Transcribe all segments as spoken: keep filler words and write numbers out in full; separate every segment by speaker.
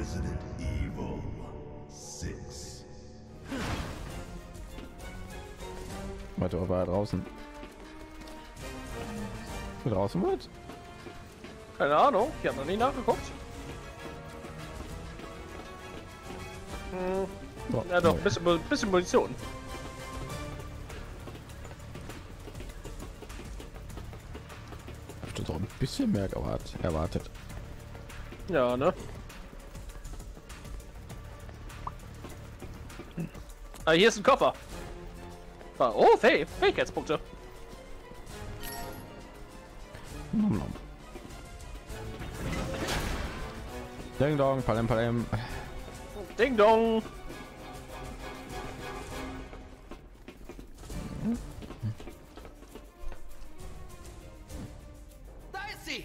Speaker 1: Resident Evil six.
Speaker 2: Warte, war draußen. Draußen wird?
Speaker 3: Keine Ahnung, ich habe noch nicht nachgeguckt. Hm.
Speaker 2: Oh,
Speaker 3: Ja doch,
Speaker 2: nee.
Speaker 3: ein bisschen, bisschen Munition.
Speaker 2: Ich habe doch ein bisschen mehr erwartet. erwartet.
Speaker 3: Ja, ne? Ah, hier ist ein Koffer. Ah, oh, Fäh Fähigkeitspunkte.
Speaker 2: Nom, nom. Ding dong, palem palem.
Speaker 3: Ding dong.
Speaker 4: Da ist sie!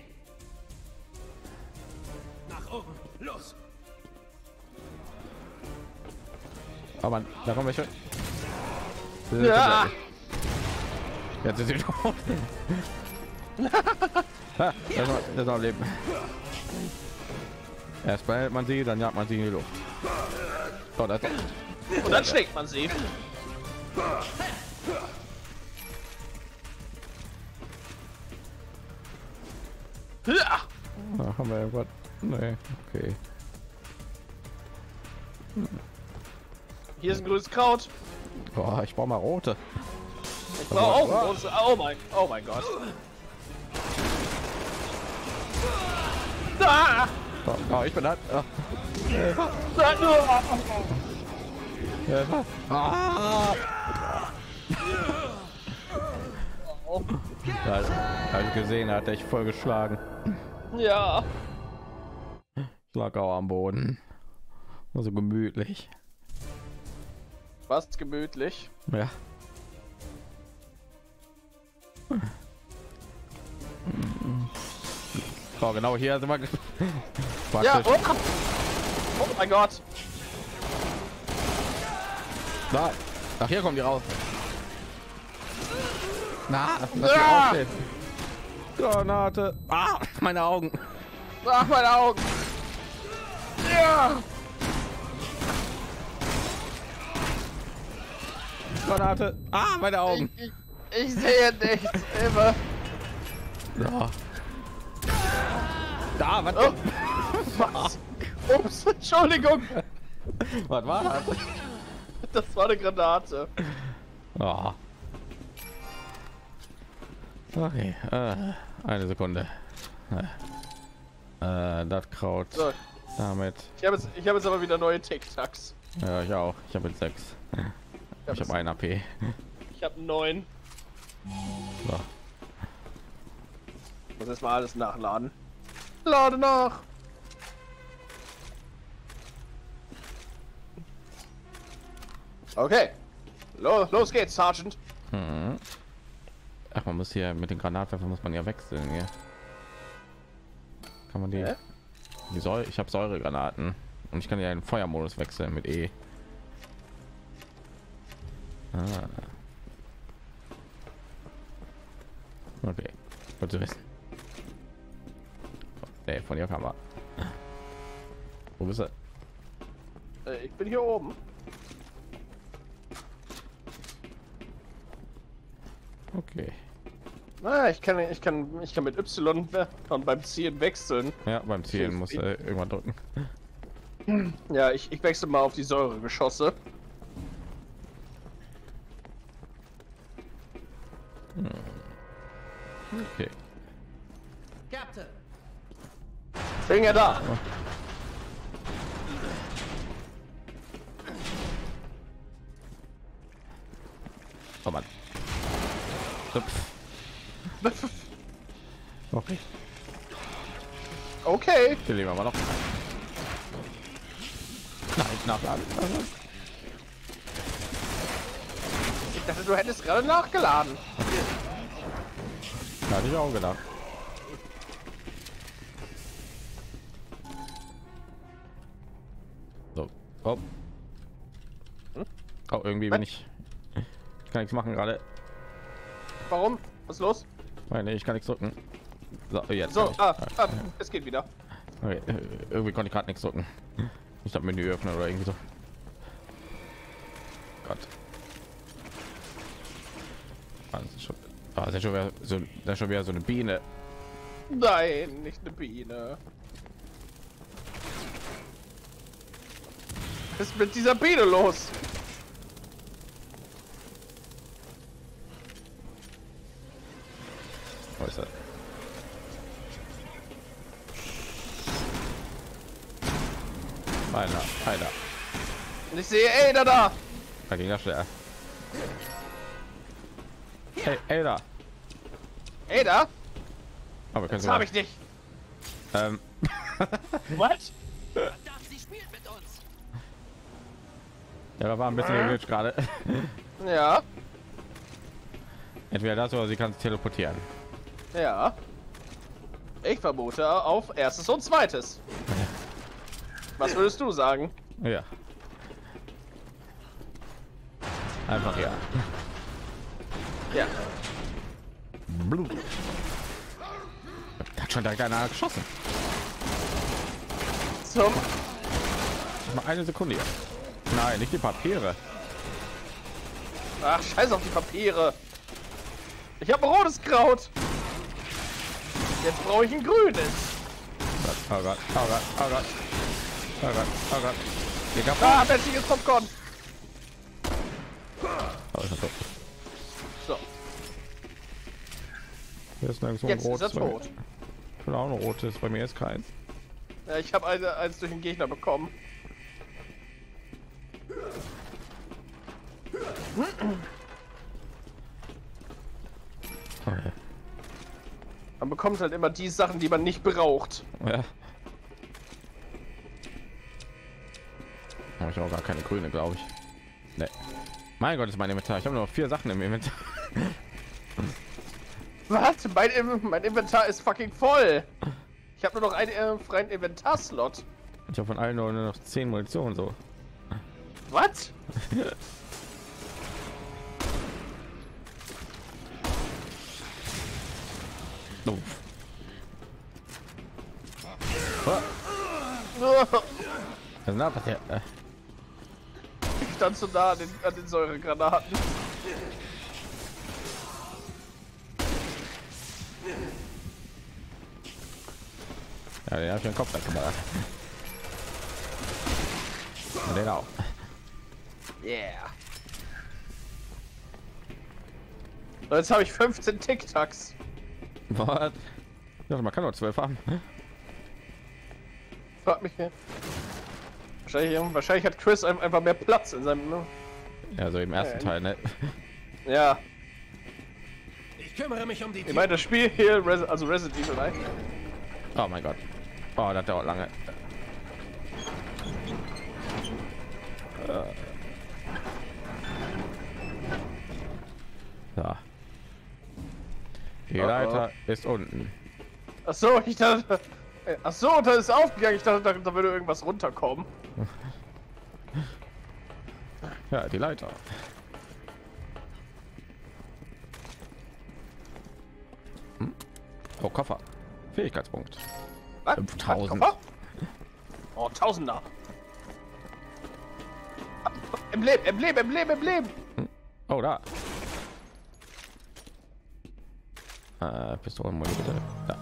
Speaker 4: Nach oben, los!
Speaker 2: Oh Mann, da kommen welche.
Speaker 3: Ja.
Speaker 2: Jetzt ist sie tot. Ha, das ist noch- das ist noch Leben. Erst behält man sie, dann jagt man sie in die Luft. So, das
Speaker 3: Und dann schlägt man sie. Ja.
Speaker 2: da haben wir irgendwas. Nee, okay.
Speaker 3: Hier ist ein grünes Kraut.
Speaker 2: Boah, ich brauche mal rote.
Speaker 3: Ich brauche auch ein großes. Oh mein, oh mein Gott. Ah!
Speaker 2: Oh, oh, ich bin da. Oh. Ah. Ja, habe ich gesehen, hat ich voll geschlagen.
Speaker 3: Ja.
Speaker 2: Ich lag auch am Boden. War so gemütlich.
Speaker 3: Fast gemütlich.
Speaker 2: Ja. Oh, genau hier sind wir.
Speaker 3: Ja.
Speaker 2: Praktisch.
Speaker 3: Oh. Oh mein Gott.
Speaker 2: Da. Ach, hier kommen die raus. Na, lass
Speaker 3: Ja.
Speaker 2: mich aufstehen. Granate. Ah, meine Augen.
Speaker 3: Ach, meine Augen. Ja.
Speaker 2: Granate. Ah, meine Augen.
Speaker 3: Ich, ich, ich sehe nichts. Immer.
Speaker 2: Ja. Da, was?
Speaker 3: Oh. Was? Ups, Entschuldigung.
Speaker 2: Was war das?
Speaker 3: Das war eine Granate.
Speaker 2: Oh. Okay, äh, eine Sekunde. Äh, das Kraut
Speaker 3: So,
Speaker 2: damit.
Speaker 3: ich habe jetzt, ich habe jetzt aber wieder neue Tic-Tacs.
Speaker 2: Ja, ich auch. Ich habe jetzt sechs. Ich habe ein A P.
Speaker 3: Ich habe neun.
Speaker 2: So.
Speaker 3: Muss jetzt mal alles nachladen. Lade nach. Okay. Los, los geht's, Sergeant.
Speaker 2: Hm. Ach, man muss hier mit den Granatwerfern muss man ja wechseln hier. Kann man die?
Speaker 3: Hä?
Speaker 2: Die Säure, ich habe Säuregranaten und ich kann ja in den Feuermodus wechseln mit E. Ah. Okay, gut zu wissen. Nee, von hier kam er. Wo bist du?
Speaker 3: Äh, ich bin hier oben.
Speaker 2: Okay.
Speaker 3: Ah, ich kann, ich kann, ich kann mit Y und beim Zielen wechseln.
Speaker 2: Ja, beim Zielen muss er irgendwann drücken.
Speaker 3: Ja, ich, ich wechsle mal auf die Säuregeschosse.
Speaker 2: Okay.
Speaker 4: Captain!
Speaker 3: Bin ja da.
Speaker 2: Oh Mann. Hüpf. Okay,
Speaker 3: Okay.
Speaker 2: hier leben wir noch. Nein, nachladen.
Speaker 3: Ich dachte, du hättest gerade nachgeladen.
Speaker 2: Hatte ich auch gedacht. So. Oh. Oh, irgendwie bin ich. Ich kann nichts machen gerade.
Speaker 3: Warum? Was ist los?
Speaker 2: Meine, ich kann nichts drücken. So, jetzt.
Speaker 3: So,
Speaker 2: kann ich.
Speaker 3: ah, ah, es geht wieder.
Speaker 2: Okay, äh, irgendwie konnte ich gerade nichts drücken. Ich habe Menü öffnen oder irgendwie so. Gott. Ah, das ist schon, ah, das ist schon wieder so, das ist schon wieder so eine Biene.
Speaker 3: Nein, nicht eine Biene. Was ist mit dieser Biene los?
Speaker 2: Wo ist das? Einer, einer.
Speaker 3: Und ich sehe Ada da.
Speaker 2: Da ging das schnell. Hey, Ada.
Speaker 3: Ada?
Speaker 2: Aber
Speaker 3: Das habe ich nicht.
Speaker 2: Ähm,
Speaker 3: What?
Speaker 4: Verdammt, sie spielt mit uns.
Speaker 2: ja, da war ein bisschen geglitscht gerade.
Speaker 3: Ja,
Speaker 2: Entweder das oder sie kann sich teleportieren.
Speaker 3: ja. Ich vermute auf erstes und zweites. Was würdest du sagen?
Speaker 2: Ja. Einfach ja.
Speaker 3: Ja.
Speaker 2: Blut. Hat schon direkt einer geschossen.
Speaker 3: Zum.
Speaker 2: Mal eine Sekunde hier. Nein, nicht die Papiere.
Speaker 3: Ach, scheiß auf die Papiere. Ich habe ein rotes Kraut. Jetzt brauche ich ein grünes.
Speaker 2: Oh Gott, oh Gott, oh Gott. Oh Gott, oh Gott. Hier gab
Speaker 3: Ah, menschliches Popcorn.
Speaker 2: oh, ist er tot.
Speaker 3: So,
Speaker 2: Hier ist nirgendwo ein
Speaker 3: jetzt ist er
Speaker 2: rotes. bei mir.
Speaker 3: tot.
Speaker 2: Ich will auch ein rotes. Bei mir ist keins.
Speaker 3: Ja, ich habe eine, eins durch den Gegner bekommen.
Speaker 2: Okay.
Speaker 3: Man bekommt halt immer die Sachen, die man nicht braucht.
Speaker 2: Ja. Habe ich auch gar keine grüne, glaube ich. Nee. Mein Gott, ist mein Inventar. Ich habe nur noch vier Sachen im Inventar.
Speaker 3: Was? Mein, In- mein Inventar ist fucking voll. Ich habe nur noch einen äh, freien Inventarslot.
Speaker 2: Ich habe von allen nur noch zehn Munition so.
Speaker 3: Was?
Speaker 2: Uff. Was ist denn da passiert? Äh,
Speaker 3: Ich stand so nah an den, an den Säuregranaten.
Speaker 2: Ja, den habe ich den Kopf weggemacht. Und den auch.
Speaker 3: Yeah. So, jetzt habe ich fünfzehn Tic-Tacs.
Speaker 2: Was? Ja, man kann nur zwölf haben.
Speaker 3: Frag mich nicht. Wahrscheinlich, wahrscheinlich hat Chris ein- einfach mehr Platz in seinem. Ne?
Speaker 2: Ja, so im ersten
Speaker 3: Ja,
Speaker 2: Teil, ne?
Speaker 3: Ja.
Speaker 4: Ich kümmere mich um die
Speaker 3: Ich meine, das Spiel hier, Res also Resident Evil eins.
Speaker 2: Oh mein Gott. Oh, das dauert lange. Ja. Die
Speaker 3: Oh, oh.
Speaker 2: Leiter ist unten.
Speaker 3: Ach so, ich dachte. äh, Ach so, da ist aufgegangen. Ich dachte, da, da würde irgendwas runterkommen.
Speaker 2: Ja, die Leiter. Hm? Oh, Koffer. Fähigkeitspunkt.
Speaker 3: Was?
Speaker 2: fünftausend.
Speaker 3: Koffer? Oh, Tausender. Emblem, Emblem, Emblem, Emblem.
Speaker 2: Oh, da. Äh, Pistolenmuni bitte. Da.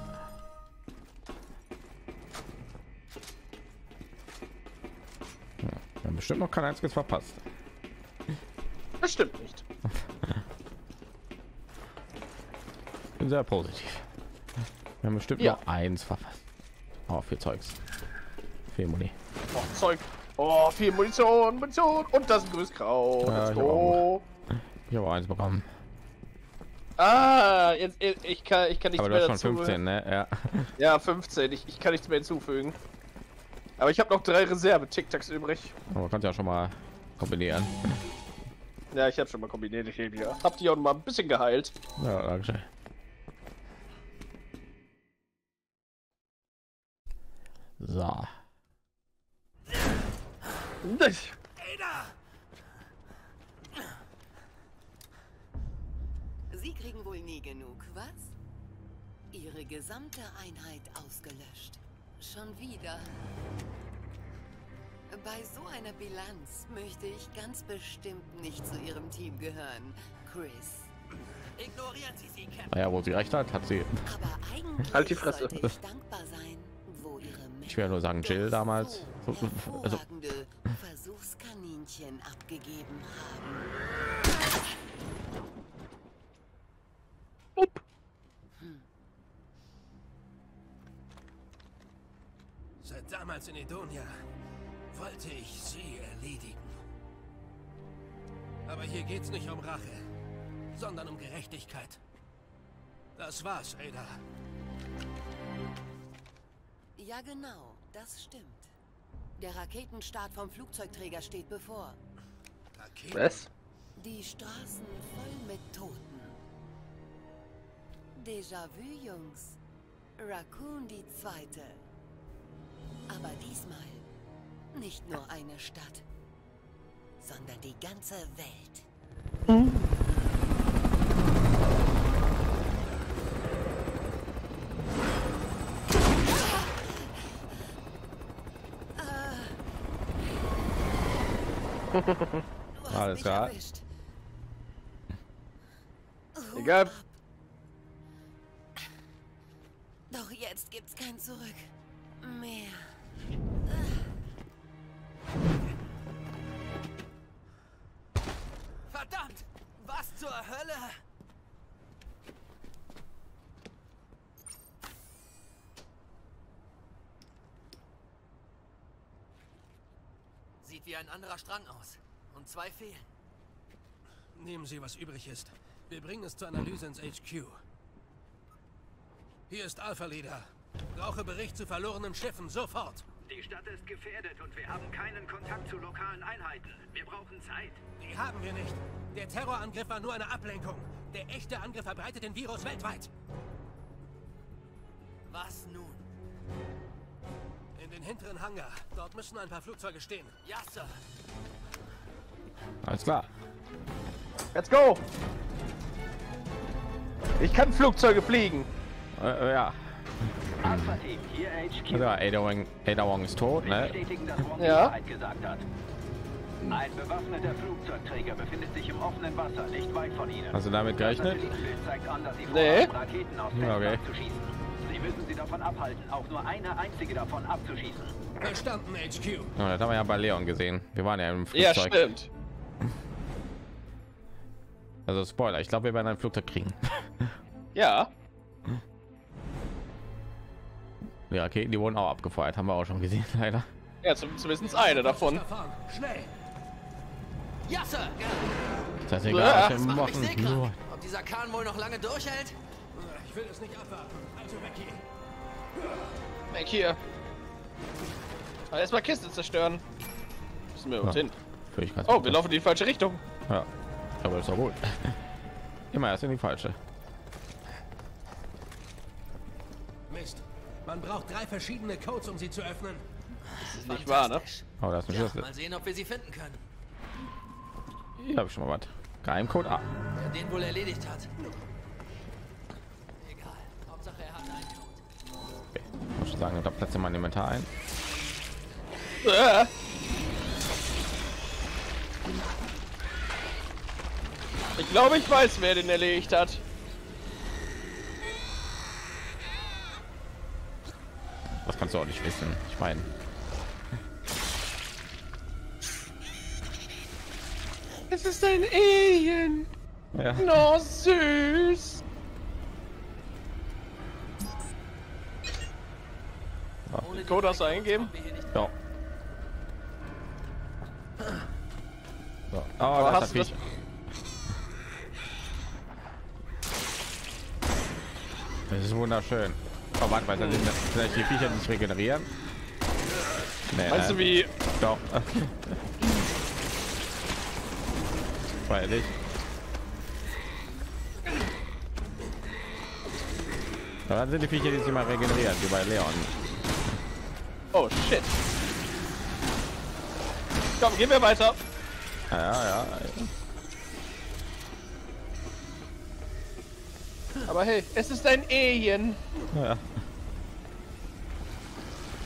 Speaker 2: Ja, wir haben bestimmt noch kein einziges verpasst.
Speaker 3: Das stimmt nicht.
Speaker 2: Bin sehr positiv. Wir haben bestimmt
Speaker 3: Ja.
Speaker 2: noch eins verpasst. Oh, viel Zeugs. Viel Muni.
Speaker 3: Oh, Zeug. Oh, viel Munition, Munition. Und das ist ein grünes Kraut.
Speaker 2: Ja,
Speaker 3: Let's
Speaker 2: ich
Speaker 3: go.
Speaker 2: Ich habe eins bekommen.
Speaker 3: Ah, jetzt, ich kann, ich kann nichts
Speaker 2: Aber du
Speaker 3: mehr
Speaker 2: hast schon
Speaker 3: dazu.
Speaker 2: fünfzehn, ne? Ja.
Speaker 3: Ja, fünfzehn. Ich, ich kann nichts mehr hinzufügen. Aber ich habe noch drei Reserve-Tic-Tacs übrig.
Speaker 2: Aber man kann ja schon mal kombinieren.
Speaker 3: Ja, ich habe schon mal kombiniert. Ich hab ja. Hab die auch noch mal ein bisschen geheilt.
Speaker 2: Ja, danke schön. So.
Speaker 4: Ada!
Speaker 5: Sie kriegen wohl nie genug, was? Ihre gesamte Einheit ausgelöscht. Schon wieder. Bei so einer Bilanz möchte ich ganz bestimmt nicht zu Ihrem Team gehören, Chris.
Speaker 4: Ignorieren Sie sie, Captain.
Speaker 2: Naja, wo sie recht hat, hat sie.
Speaker 5: Aber eigentlich
Speaker 3: Halt die Fresse.
Speaker 5: sollte ich dankbar sein, wo Ihre
Speaker 2: Ich will nur sagen, Jill
Speaker 5: doch
Speaker 2: damals.
Speaker 5: so
Speaker 2: Also,
Speaker 5: hervorragende Versuchskaninchen abgegeben haben.
Speaker 3: Upp.
Speaker 4: Seit damals in Edonia wollte ich sie erledigen. Aber hier geht's nicht um Rache, sondern um Gerechtigkeit. Das war's, Ada.
Speaker 5: Ja, genau, das stimmt. Der Raketenstart vom Flugzeugträger steht bevor.
Speaker 4: Raketen.
Speaker 3: Was?
Speaker 5: Die Straßen voll mit Toten. Déjà-vu, Jungs. Raccoon die Zweite. Aber diesmal nicht nur eine Stadt, sondern die ganze Welt. Du hast
Speaker 2: Alles
Speaker 5: mich
Speaker 2: klar.
Speaker 5: erwischt. Hut
Speaker 3: Egal.
Speaker 5: ab. Doch jetzt gibt's kein Zurück mehr.
Speaker 4: Verdammt! Was zur Hölle? Sieht wie ein anderer Strang aus. Und zwei fehlen. Nehmen Sie, was übrig ist. Wir bringen es zur Analyse ins H Q. Hier ist Alpha Leader. Brauche Bericht zu verlorenen Schiffen, sofort.
Speaker 6: Die Stadt ist gefährdet und wir haben keinen Kontakt zu lokalen Einheiten. Wir brauchen Zeit.
Speaker 4: Die haben wir nicht. Der Terrorangriff war nur eine Ablenkung. Der echte Angriff verbreitet den Virus weltweit. Was nun? In den hinteren Hangar. Dort müssen ein paar Flugzeuge stehen. Ja, Sir.
Speaker 2: alles klar.
Speaker 3: Let's go! Ich kann Flugzeuge fliegen.
Speaker 2: Äh, äh, ja.
Speaker 6: Alpha Team, hier H Q.
Speaker 2: Also, Ada Wong, Ada Wong ist tot,
Speaker 6: Wir
Speaker 2: ne?
Speaker 6: bestätigen, dass Wong die
Speaker 3: Ja.
Speaker 6: Wahrheit gesagt hat. Ein bewaffneter Flugzeugträger befindet sich im offenen Wasser, nicht weit von Ihnen.
Speaker 2: Hast du damit gerechnet?
Speaker 6: Das Satellitenbild zeigt an, dass Sie
Speaker 3: Nee.
Speaker 6: vorhaben, Raketen aus
Speaker 2: Ja, okay.
Speaker 6: Festland zu schießen. Sie müssen sie davon abhalten, auch nur eine einzige davon abzuschießen.
Speaker 4: Verstanden, H Q.
Speaker 2: Ja, das haben wir ja bei Leon gesehen. Wir waren ja im
Speaker 3: Ja,
Speaker 2: Flugzeug.
Speaker 3: stimmt.
Speaker 2: Also Spoiler, ich glaube, wir werden ein Flugzeug kriegen.
Speaker 3: Ja.
Speaker 2: Die Raketen, die wurden auch abgefeuert, haben wir auch schon gesehen, leider.
Speaker 3: Ja, zum- zumindest eine davon.
Speaker 4: Schnell.
Speaker 7: Ja, Sir.
Speaker 2: Das ist egal, was wir
Speaker 7: Das macht mich
Speaker 2: machen.
Speaker 7: seekrank.
Speaker 2: Nur-
Speaker 7: Ob dieser Kahn wohl noch lange durchhält?
Speaker 4: Ich will es nicht abwarten. Also weg hier.
Speaker 3: Weg hier. Aber erstmal Kiste zerstören. Müssen wir uns
Speaker 2: Ja.
Speaker 3: hin.
Speaker 2: Für ich
Speaker 3: Oh, wir laufen in die falsche Richtung.
Speaker 2: Ja, aber ist doch gut. Immer erst in die falsche.
Speaker 4: Mist. Man braucht drei verschiedene Codes, um sie zu öffnen.
Speaker 3: Das ist nicht wahr, ne?
Speaker 7: Fantastisch.
Speaker 2: Oh, da ist ein
Speaker 7: Ja,
Speaker 2: Schlüssel.
Speaker 7: mal sehen, ob wir sie finden können.
Speaker 2: Hier habe ich schon mal was. Geheimcode A.
Speaker 7: Wer den wohl erledigt hat. Egal. Hauptsache er hat einen Code.
Speaker 2: Okay. Muss ich sagen, da Platz in mein Inventar ein.
Speaker 3: Äh. Ich glaube, ich weiß, wer den erledigt hat.
Speaker 2: Das kannst du auch nicht wissen. Ich meine,
Speaker 3: Es ist ein Alien.
Speaker 2: ja.
Speaker 3: No, süß.
Speaker 7: Ohne
Speaker 3: Code hast du eingegeben?
Speaker 7: kommen wir hier nicht.
Speaker 2: Ja. So. Oh,
Speaker 3: Aber
Speaker 2: das
Speaker 3: hast
Speaker 2: ist
Speaker 3: du
Speaker 2: das
Speaker 3: das-
Speaker 2: Das ist wunderschön. Oh, warte, weil dann sind das vielleicht die Viecher nicht regenerieren. Nee,
Speaker 3: Meinst du
Speaker 2: äh,
Speaker 3: wie?
Speaker 2: Doch. Freilich. Aber dann sind die Viecher, die sich mal regenerieren, wie bei Leon.
Speaker 3: Oh shit. Komm, gehen wir weiter.
Speaker 2: Ja, ja, ja.
Speaker 3: Aber hey, es ist ein Alien.
Speaker 2: ja.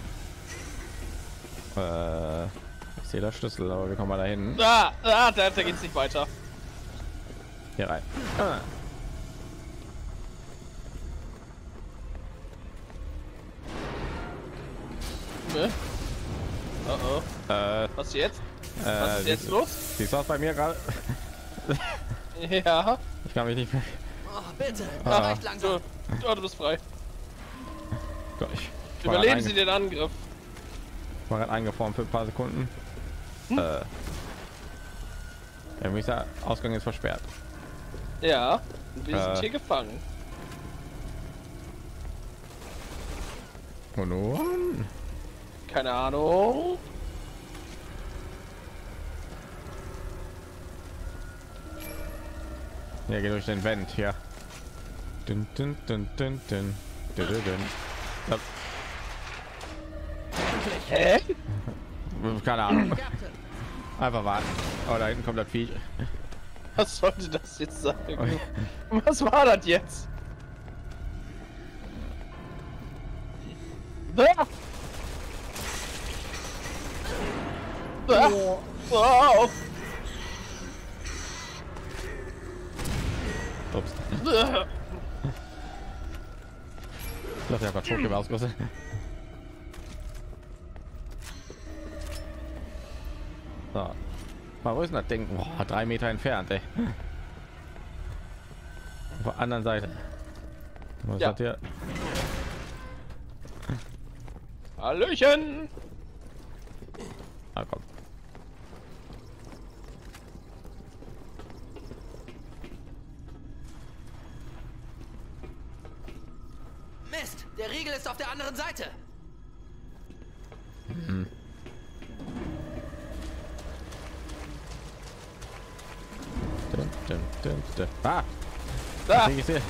Speaker 2: Äh, ich sehe das Schlüssel, aber wir kommen mal dahin.
Speaker 3: Ah, ah, da, da geht's nicht weiter.
Speaker 2: Hier rein. Ah.
Speaker 3: Ne? Oh oh.
Speaker 2: Äh,
Speaker 3: Was jetzt?
Speaker 2: äh,
Speaker 3: Was ist jetzt los?
Speaker 2: Siehst du was bei mir gerade?
Speaker 3: Ja.
Speaker 2: Ich kann mich nicht mehr.
Speaker 7: Oh, bitte.
Speaker 2: Ah.
Speaker 7: Recht langsam.
Speaker 3: Du, oh, du bist frei.
Speaker 2: Gott, ich
Speaker 3: Überleben Sie den Angriff.
Speaker 2: Ich war gerade eingefroren für ein paar Sekunden. Hm? Äh, ja, mich der Ausgang ist versperrt.
Speaker 3: Ja. Und wir
Speaker 2: Äh.
Speaker 3: sind hier gefangen.
Speaker 2: Und nun?
Speaker 3: Keine Ahnung.
Speaker 2: Ja, geht durch den Vent hier. Dün, dün, dün, dün, dün. Dün, dün, dün. Ja,
Speaker 3: Hä?
Speaker 2: keine Ahnung. Einfach warten. Oh, da hinten kommt das Viech.
Speaker 3: Was sollte das jetzt sein?
Speaker 2: Okay.
Speaker 3: Was war das jetzt? Ah! Ah! Wow!
Speaker 2: Ups.
Speaker 3: Ah!
Speaker 2: Ich dachte, ich habe Schockgewehr ausgerüstet. So. Mal, wo ist denn das Ding? Boah, drei Meter entfernt, ey. Auf der anderen Seite. Was
Speaker 3: Ja.
Speaker 2: hat hier?
Speaker 3: Hallöchen!
Speaker 2: Ah, komm.
Speaker 7: Mist, der Riegel ist auf der anderen Seite.
Speaker 2: Hm. Dun, dun, dun, dun. Ah!
Speaker 3: Da!
Speaker 2: Ich sehe.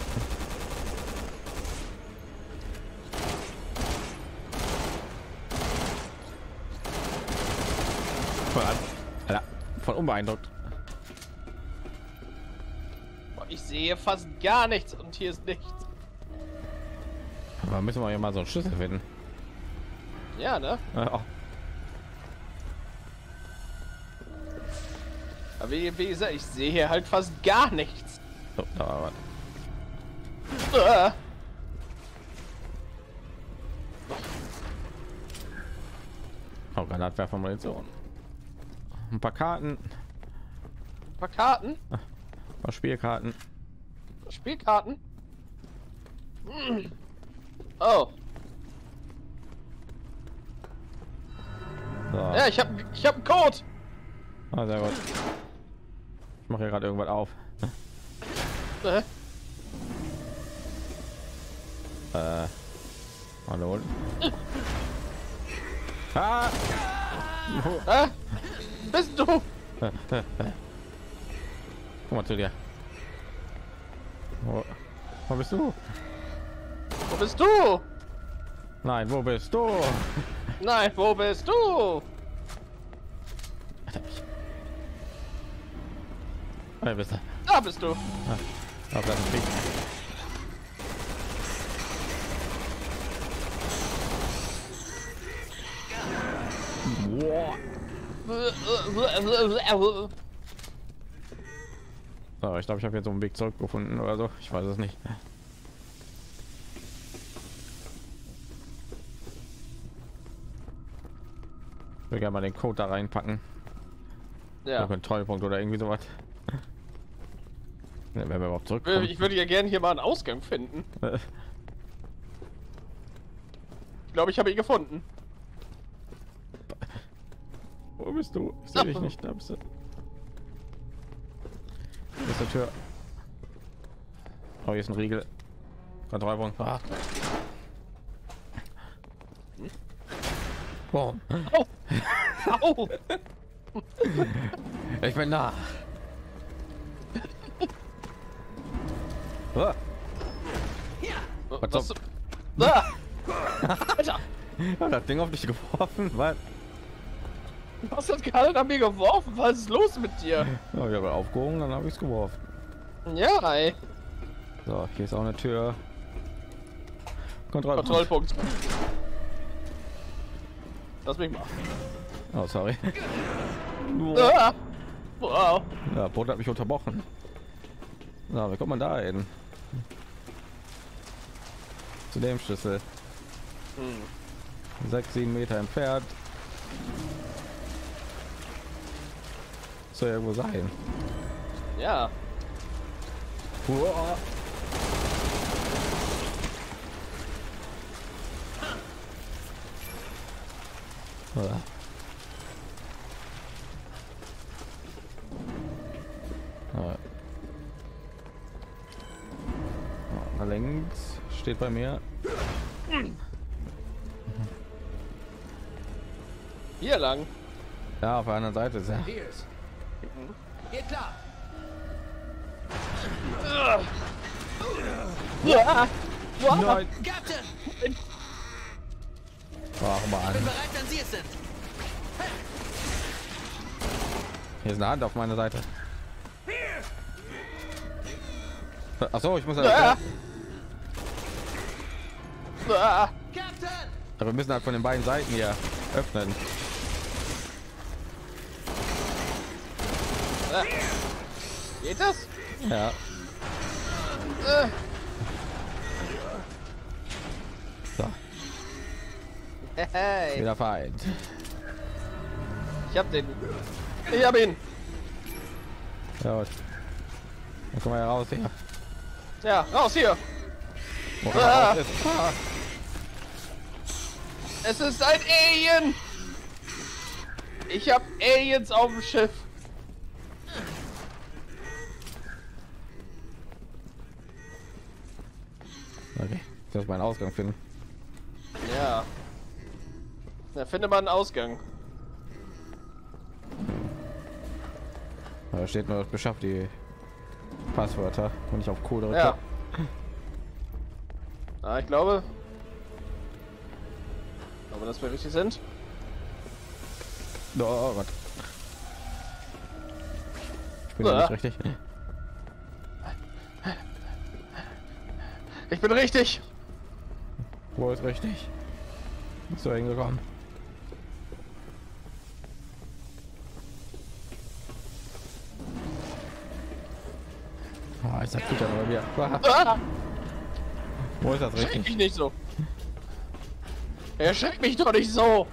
Speaker 2: Voll an. Alter, voll unbeeindruckt.
Speaker 3: Ich sehe fast gar nichts und hier ist nichts.
Speaker 2: Aber müssen wir ja mal so einen Schlüssel finden.
Speaker 3: Ja, ne?
Speaker 2: Äh, oh.
Speaker 3: Aber wie, wie gesagt, ich sehe hier halt fast gar nichts.
Speaker 2: So, da war was.
Speaker 3: Ah!
Speaker 2: Oh, Granatwerfer Munition. Ein paar Karten,
Speaker 3: Ein paar Karten,
Speaker 2: ein paar Spielkarten.
Speaker 3: Spielkarten. Hm. Oh,
Speaker 2: So.
Speaker 3: ja, ich habe ich habe einen Code.
Speaker 2: Ah, sehr gut. Ich mache hier gerade irgendwas auf.
Speaker 3: Äh,
Speaker 2: Äh, hallo. Ah!
Speaker 3: äh, bist du?
Speaker 2: Guck mal zu dir. Wo, wo bist du?
Speaker 3: Wo bist du?
Speaker 2: Nein, wo bist du?
Speaker 3: Nein, wo bist du?
Speaker 2: Wer bist du?
Speaker 3: Da bist du.
Speaker 2: Auf das Ding. Wow. So, ich glaube, ich habe jetzt so einen Weg zurückgefunden oder so. Ich weiß es nicht. Ich will gerne mal den Code da reinpacken.
Speaker 3: Ja.
Speaker 2: Kontrollpunkt oder irgendwie sowas. Ja, wenn wir überhaupt zurückkommen.
Speaker 3: Ich würde ja gerne hier mal einen Ausgang finden. Ich glaube, ich habe ihn gefunden.
Speaker 2: Wo bist du? Ich sehe dich nicht. Da bist du. Hier ist die Tür. Oh, hier ist ein Riegel. Kontrollpunkt. Ah. Boom.
Speaker 3: Au! Au!
Speaker 2: Ich bin da. Ah.
Speaker 3: Was?
Speaker 2: Was?
Speaker 3: Ah! Alter!
Speaker 2: Hat das Ding auf dich geworfen? Was?
Speaker 3: Was hat gerade an mir geworfen? Was ist los mit dir?
Speaker 2: Ja, ich habe aufgehoben, dann habe ich es geworfen.
Speaker 3: Ja, ey.
Speaker 2: So, hier ist auch eine Tür. Kontrollpunkt.
Speaker 3: Kontrollpunkt. Lass mich mal.
Speaker 2: Oh, sorry.
Speaker 3: Ah. Wow.
Speaker 2: Ja, Boot hat mich unterbrochen. Na, wie kommt man da hin? Zu dem Schlüssel. Hm. Sechs, sieben Meter entfernt. Soll ja irgendwo sein.
Speaker 3: Ja.
Speaker 2: Uah. Uah. Ah. Na, links steht bei mir.
Speaker 3: Hier lang.
Speaker 2: Ja, auf der anderen Seite ist er.
Speaker 4: Pierce. Geht klar.
Speaker 3: Ja. Wow.
Speaker 2: Nein.
Speaker 7: Captain,
Speaker 2: Ach, mal
Speaker 7: bin
Speaker 2: an.
Speaker 7: bereit, wenn Sie es sind.
Speaker 2: Hier ist eine Hand auf meiner Seite. Ach so, ich muss
Speaker 3: Ja.
Speaker 2: ja.
Speaker 3: Ah.
Speaker 7: Captain!
Speaker 2: Wir müssen halt von den beiden Seiten hier öffnen.
Speaker 3: Ah. Geht das?
Speaker 2: Ja.
Speaker 3: Äh.
Speaker 2: So,
Speaker 3: Hey.
Speaker 2: wieder vereint.
Speaker 3: Ich hab den. Ich hab ihn.
Speaker 2: Ja, dann kommen wir ja raus hier.
Speaker 3: Ja, raus hier.
Speaker 2: Wo
Speaker 3: Ah.
Speaker 2: er raus ist. Ah.
Speaker 3: Es ist ein Alien. Ich hab Aliens auf dem Schiff.
Speaker 2: Okay, ich muss meinen Ausgang finden.
Speaker 3: Ja. Da findet man einen Ausgang.
Speaker 2: Da steht nur, beschafft die Passwörter und ich auf Code drücke.
Speaker 3: Ja. Ah, ich glaube. Aber dass wir richtig sind.
Speaker 2: Oh Gott. Ich bin
Speaker 3: Ja.
Speaker 2: ja nicht richtig.
Speaker 3: Ich bin richtig.
Speaker 2: Wo ist richtig? So hingekommen. Ah, ist das Futter bei mir. Ah,
Speaker 3: Ah,
Speaker 2: wo ist das
Speaker 3: schreck
Speaker 2: richtig?
Speaker 3: mich nicht so. Er schreckt mich doch nicht so.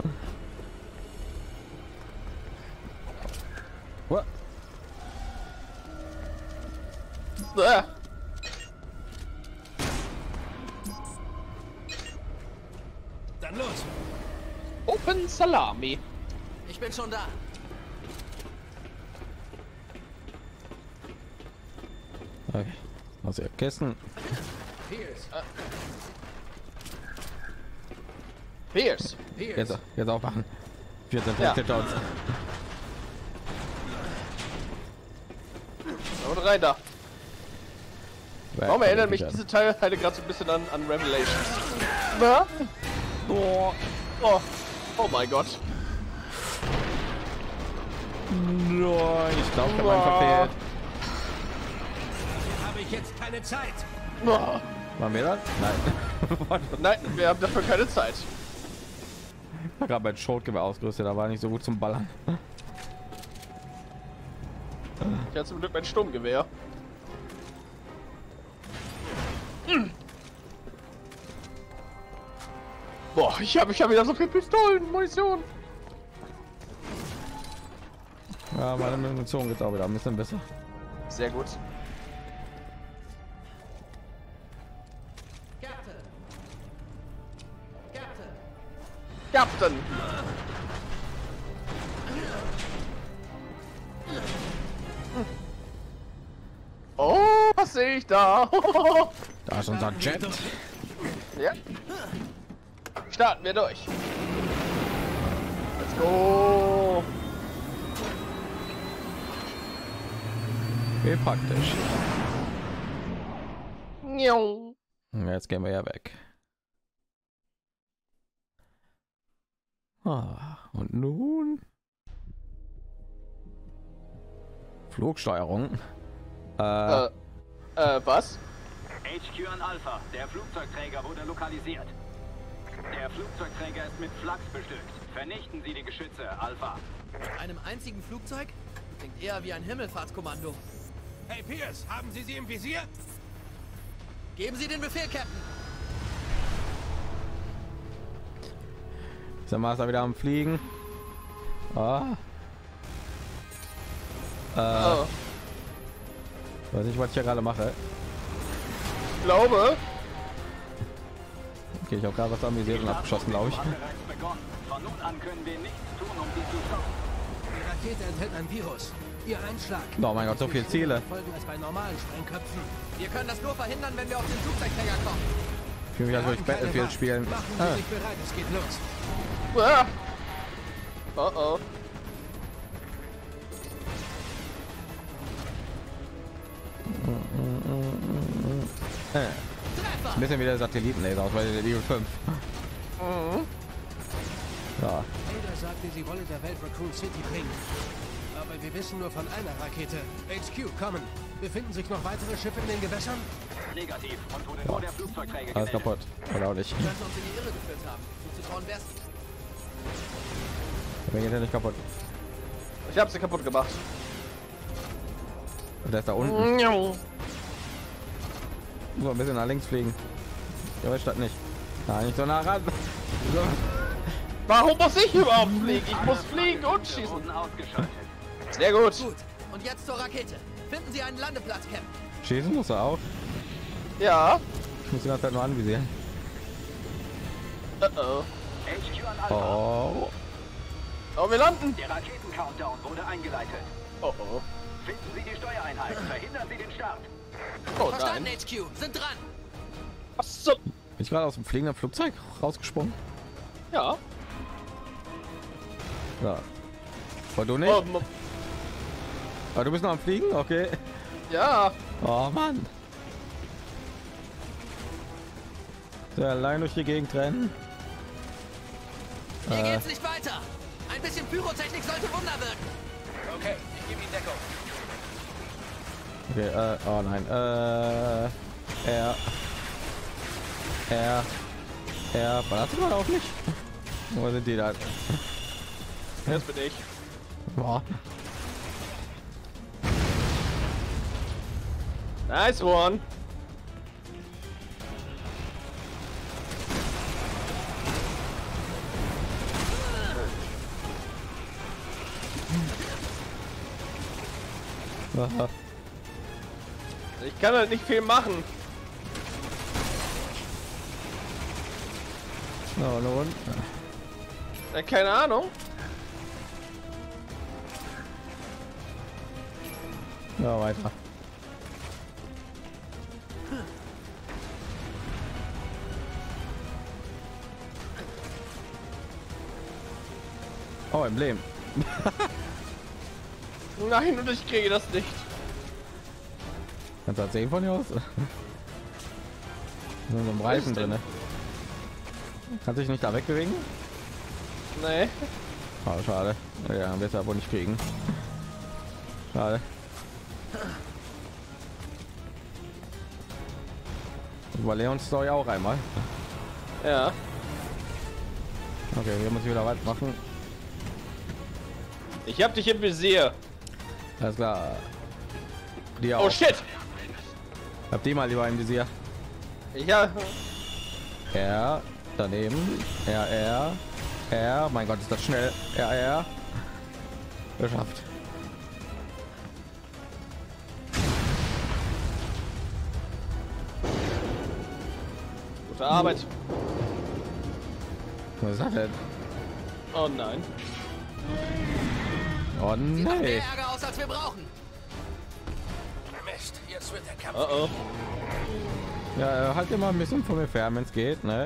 Speaker 2: What?
Speaker 3: Ah.
Speaker 4: Dann los.
Speaker 3: Open Salami.
Speaker 7: Ich bin schon da.
Speaker 2: Okay. Also ihr Kissen.
Speaker 4: Pierce.
Speaker 3: Pierce.
Speaker 4: Pierce.
Speaker 2: Jetzt, jetzt aufmachen. Wir sind
Speaker 3: Ja.
Speaker 2: hinter uns.
Speaker 3: Und rein da. Warum
Speaker 2: Wer-
Speaker 3: erinnern mich
Speaker 2: wer-
Speaker 3: diese Teile gerade so ein bisschen an, an Revelations? Na? Oh. Oh. Oh mein Gott.
Speaker 2: Nein, ich glaube, ich habe einen verfehlt.
Speaker 4: Dafür habe ich jetzt keine Zeit.
Speaker 3: Oh.
Speaker 2: Waren wir das? Nein.
Speaker 3: Nein, wir haben dafür keine Zeit.
Speaker 2: Ich habe gerade mein Schrotgewehr ausgerüstet, da war nicht so gut zum Ballern.
Speaker 3: Ich hatte zum Glück mein Sturmgewehr. Hm. Boah, ich habe ich hab wieder so viel Pistolen, Munition.
Speaker 2: Ja, meine Munition geht auch wieder ein bisschen besser.
Speaker 3: Sehr gut.
Speaker 7: Captain. Captain.
Speaker 3: Captain. Oh, was sehe ich da?
Speaker 2: Da ist unser Jet.
Speaker 3: Ja. Starten wir durch. Let's go.
Speaker 2: Wie praktisch.
Speaker 3: Njau.
Speaker 2: Jetzt gehen wir ja weg. Ah, und nun Flugsteuerung. Äh,
Speaker 3: Äh, äh, was?
Speaker 6: H Q an Alpha. Der Flugzeugträger wurde lokalisiert. Der Flugzeugträger ist mit Flachs bestückt. Vernichten Sie die Geschütze, Alpha.
Speaker 7: Mit einem einzigen Flugzeug? Klingt eher wie ein Himmelfahrtskommando.
Speaker 4: Hey Pierce, haben Sie sie im Visier?
Speaker 7: Geben Sie den Befehl, Captain.
Speaker 2: Ist der Master wieder am Fliegen? Ah. Äh,
Speaker 3: Oh.
Speaker 2: weiß nicht, was ich hier gerade mache.
Speaker 3: Ich glaube.
Speaker 2: Okay, ich habe gerade was amüsiert und abgeschossen, glaube ich.
Speaker 6: Hat bereits begonnen. Von nun an können wir nichts tun, um sie zu stoppen.
Speaker 4: Die Rakete enthält ein Virus. Ihr Einschlag.
Speaker 2: Oh mein Gott, so viele Ziele.
Speaker 4: Folgen als bei normalen Sprengköpfen.
Speaker 7: Wir können das nur verhindern, wenn wir auf den Flugzeugträger kommen.
Speaker 2: Ich fühle mich, als würde ich
Speaker 4: Keine
Speaker 2: Battlefield
Speaker 4: Wahl.
Speaker 2: spielen.
Speaker 4: Machen Sie
Speaker 2: Ah,
Speaker 4: sich bereit, es geht los.
Speaker 3: Ah. Oh oh.
Speaker 2: äh.
Speaker 7: Treffer!
Speaker 2: Ein bisschen wie der Satellitenlaser aus bei der Eagle fünf.
Speaker 3: Mhm.
Speaker 2: Ja,
Speaker 4: Ada sagte, sie wolle der Welt Raccoon City bringen. Aber wir wissen nur von einer Rakete. H Q, kommen. Befinden sich noch weitere Schiffe in den Gewässern?
Speaker 6: Negativ. Und wurde nur der Flugzeugträger
Speaker 2: alles
Speaker 6: gemeldet.
Speaker 2: kaputt. Oder auch nicht.
Speaker 7: Wir könnten uns in die Irre geführt haben. Zuzutrauen wär's nicht.
Speaker 2: Mir geht er nicht kaputt.
Speaker 3: Ich habe sie kaputt gemacht.
Speaker 2: Der ist da unten.
Speaker 3: So.
Speaker 2: So ein bisschen nach links fliegen. Ja, statt nicht. Nein, nicht so nah ran. So.
Speaker 3: Warum muss ich überhaupt fliegen? Ich muss fliegen und schießen.
Speaker 6: Wurden ausgeschaltet.
Speaker 3: Sehr gut.
Speaker 7: Gut. Und jetzt zur Rakete. Finden Sie einen Landeplatz, Captain.
Speaker 2: Schießen muss er auch.
Speaker 3: Ja.
Speaker 2: Ich muss die ganze Zeit nur anvisieren.
Speaker 3: Uh oh.
Speaker 6: H Q an Alpha.
Speaker 2: Oh.
Speaker 3: Oh, wir landen.
Speaker 6: Der Raketen-Countdown wurde eingeleitet.
Speaker 3: Oh oh.
Speaker 6: Finden Sie die Steuereinheit. Verhindern Sie den Start.
Speaker 3: Oh
Speaker 7: Verstanden,
Speaker 3: nein.
Speaker 7: H Q. Sind dran.
Speaker 3: Was zum...
Speaker 2: Bin ich gerade aus dem fliegenden Flugzeug rausgesprungen?
Speaker 3: Ja.
Speaker 2: Ja. Aber du nicht?
Speaker 3: Oh, mo-
Speaker 2: Aber du bist noch am Fliegen? Okay.
Speaker 3: ja.
Speaker 2: Oh Mann. So allein durch die Gegend rennen.
Speaker 7: Hier
Speaker 2: Äh.
Speaker 7: geht's nicht weiter. Ein bisschen Pyrotechnik sollte Wunder wirken.
Speaker 4: Okay, ich gebe Ihnen Deckung.
Speaker 2: Okay, äh, oh nein. Äh, er. Er. Er. War das gerade auch nicht? Wo sind die da?
Speaker 3: Jetzt bin ich.
Speaker 2: Boah.
Speaker 3: Nice one.
Speaker 2: Aha.
Speaker 3: Ich kann halt nicht viel machen.
Speaker 2: No, no.
Speaker 3: Ja, keine Ahnung.
Speaker 2: Ja, weiter. Oh, Emblem.
Speaker 3: Nein, und ich kriege das nicht.
Speaker 2: Kannst du das sehen von hier aus? Nur so ein Reifen
Speaker 3: denn?
Speaker 2: drin. Kann sich nicht da wegbewegen?
Speaker 3: Nee.
Speaker 2: Oh, schade. Ja, wird er wohl nicht kriegen. Schade. Über Leons Story auch einmal.
Speaker 3: Ja.
Speaker 2: Okay, hier muss ich wieder was machen.
Speaker 3: Ich hab dich im Visier.
Speaker 2: Alles klar. Die
Speaker 3: Oh
Speaker 2: auch.
Speaker 3: shit.
Speaker 2: Hab die mal lieber im Visier.
Speaker 3: Ja.
Speaker 2: Er daneben. Er, er, er. Mein Gott, ist das schnell. Er, er. Geschafft.
Speaker 3: Gute Arbeit.
Speaker 2: Was ist das denn?
Speaker 3: Oh nein.
Speaker 2: Oh
Speaker 7: Sie machen mehr
Speaker 2: nee.
Speaker 7: Ärger aus, als wir brauchen.
Speaker 4: Mist, jetzt wird der Kampf.
Speaker 3: Oh oh.
Speaker 2: Ja, äh, halt immer ein bisschen von mir fern, wenn es geht, ne?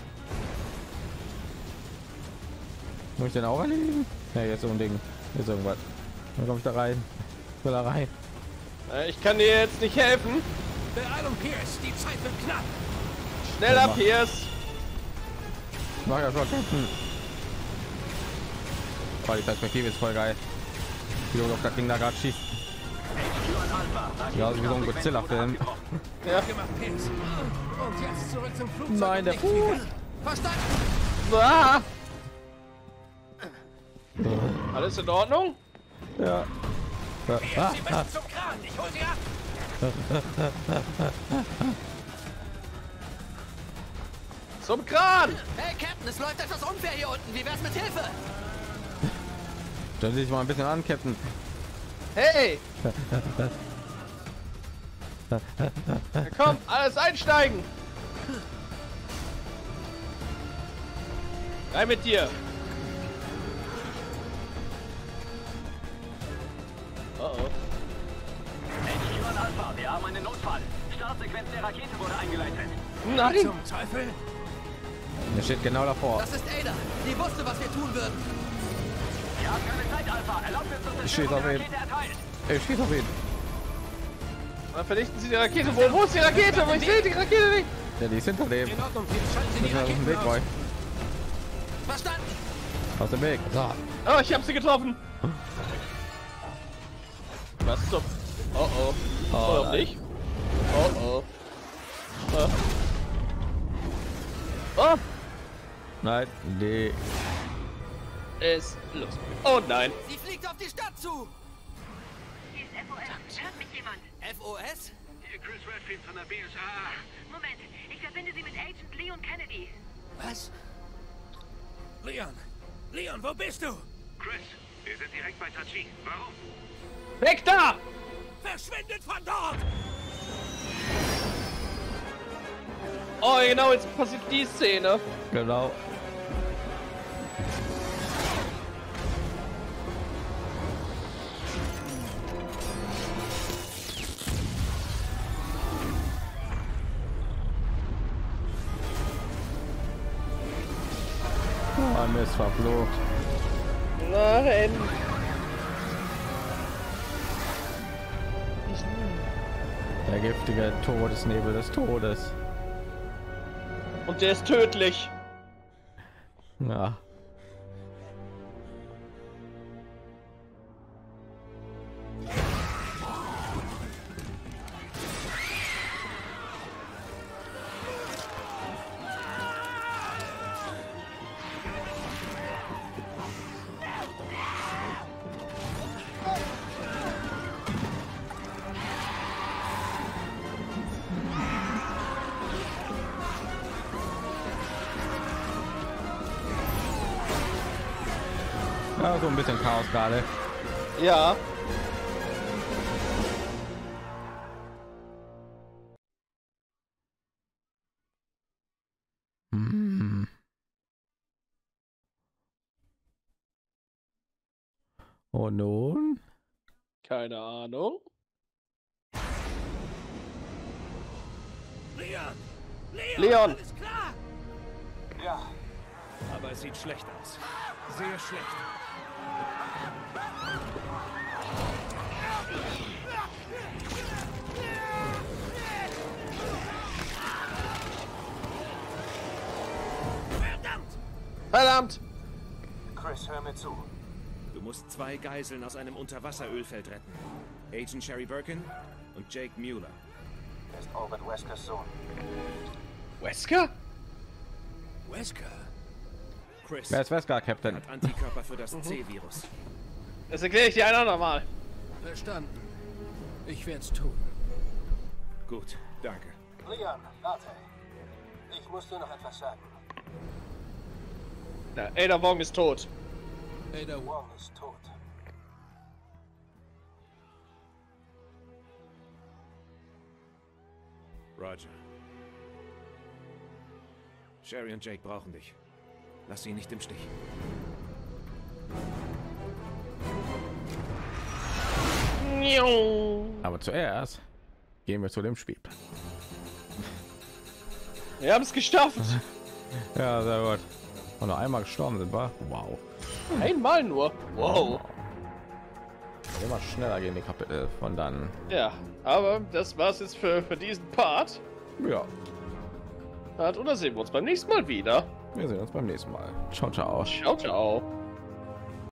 Speaker 2: Muss ich den auch erledigen? Ja, jetzt so ein Ding. Jetzt irgendwas. Dann komme ich da rein. Ich will da rein.
Speaker 3: Äh, Ich kann dir jetzt nicht helfen.
Speaker 4: Beeilung, Pierce, die Zeit wird knapp.
Speaker 3: Schneller,
Speaker 2: Ja, mach.
Speaker 3: Pierce.
Speaker 2: Mach ja schon kämpfen. Oh, die Perspektive ist voll geil. Wie du auf das Ding da gerade schießt. Ja, wie so ein Godzilla-Film.
Speaker 3: Ja.
Speaker 4: Gemacht, Pierce. Und jetzt zurück zum Flugzeug.
Speaker 2: Nein,
Speaker 4: und
Speaker 2: der
Speaker 4: nicht
Speaker 2: Fuß.
Speaker 4: fliegen.
Speaker 7: Verstanden.
Speaker 3: Ah. Alles in Ordnung?
Speaker 2: Ja. Ja. Ah,
Speaker 4: Sie
Speaker 2: ah.
Speaker 4: müssen zum Kran. Ich hol sie ab.
Speaker 3: Zum Kran!
Speaker 7: Hey, Captain, es läuft etwas unfair hier unten. Wie wär's mit Hilfe?
Speaker 2: Stellen Sie sich mal ein bisschen an, Captain.
Speaker 3: Hey! Ja, komm, alles einsteigen! Rein mit dir! Oh oh.
Speaker 6: H Q an Alpha, wir haben einen Notfall. Startsequenz der Rakete wurde eingeleitet.
Speaker 3: Nein!
Speaker 4: Zum Teufel.
Speaker 2: Der steht genau davor.
Speaker 7: Das ist Ada. Die wusste, was wir tun würden.
Speaker 6: Wir haben keine Zeit, Alpha. Erlaubt uns zur
Speaker 2: Ich schieße
Speaker 6: Zerstörung
Speaker 2: auf
Speaker 6: der
Speaker 2: ihn.
Speaker 6: Rakete erteilt.
Speaker 2: Ich schieße auf ihn.
Speaker 3: Dann vernichten Sie die Rakete. Wo, wo ist die Rakete? Ich sehe die Rakete nicht.
Speaker 2: Ja, die ist hinter dem.
Speaker 4: In Ordnung, Team. Schalten Sie die
Speaker 2: Müssen wir aus dem Weg
Speaker 4: Raketen
Speaker 2: räumen.
Speaker 4: aus.
Speaker 7: Verstanden.
Speaker 2: Aus dem Weg. So.
Speaker 3: Oh, ich habe sie getroffen. Was zum... Oh oh.
Speaker 2: Oh,
Speaker 3: Oder
Speaker 2: nein.
Speaker 3: nicht? Oh oh. Oh. Oh,
Speaker 2: Nein, die.
Speaker 3: ist los. Oh nein.
Speaker 7: Sie fliegt auf die Stadt zu.
Speaker 8: Hier ist F O S. Hört mich jemand?
Speaker 7: F O S?
Speaker 6: Hier Chris Redfield von der B S A.
Speaker 8: Moment, ich verbinde Sie mit Agent Leon Kennedy.
Speaker 7: Was?
Speaker 4: Leon. Leon, wo bist du?
Speaker 6: Chris, wir sind direkt bei Tachi. Warum?
Speaker 3: Weg da!
Speaker 4: Verschwindet von dort!
Speaker 3: Oh, genau, jetzt passiert die Szene.
Speaker 2: Genau. Oh, Mist, verflucht.
Speaker 3: Nein.
Speaker 2: Der giftige Todesnebel des Todes.
Speaker 3: Und der ist tödlich.
Speaker 2: Ja. Ja, so ein bisschen Chaos gerade.
Speaker 3: Ja.
Speaker 2: Hm. Und nun?
Speaker 3: Keine Ahnung.
Speaker 4: Leon! Leon!
Speaker 3: Leon.
Speaker 4: Alles klar!
Speaker 6: Ja,
Speaker 4: Aber es sieht schlecht aus. Sehr schlecht. Verdammt!
Speaker 3: Verdammt!
Speaker 6: Chris, hör mir zu.
Speaker 4: Du musst zwei Geiseln aus einem Unterwasserölfeld retten. Agent Sherry Birkin und Jake Mueller.
Speaker 6: Er ist Albert Weskers Sohn.
Speaker 3: Wesker?
Speaker 4: Wesker? Chris
Speaker 2: Wer ist Wesker, Captain?
Speaker 4: hat Antikörper für das C-Virus.
Speaker 3: Das erkläre ich dir ein andermal.
Speaker 4: Verstanden. Ich werde es tun. Gut, danke.
Speaker 6: Leon, warte. Ich muss dir noch etwas sagen.
Speaker 3: Na, Ada Wong ist tot.
Speaker 4: Ada
Speaker 6: Wong ist tot.
Speaker 4: Roger. Sherry und Jake brauchen dich. Lass sie nicht im Stich.
Speaker 2: Aber zuerst gehen wir zu dem Spielplan.
Speaker 3: Wir haben es geschafft.
Speaker 2: Ja, sehr gut. Und noch einmal gestorben sind wir. Wow.
Speaker 3: Einmal nur. Wow.
Speaker 2: Immer schneller gehen die Kapitel von dann.
Speaker 3: Ja, aber das war's jetzt für, für diesen Part.
Speaker 2: Ja,
Speaker 3: Und da sehen wir uns beim nächsten Mal wieder.
Speaker 2: wir sehen uns beim nächsten Mal. Ciao, ciao.
Speaker 3: Ciao, ciao.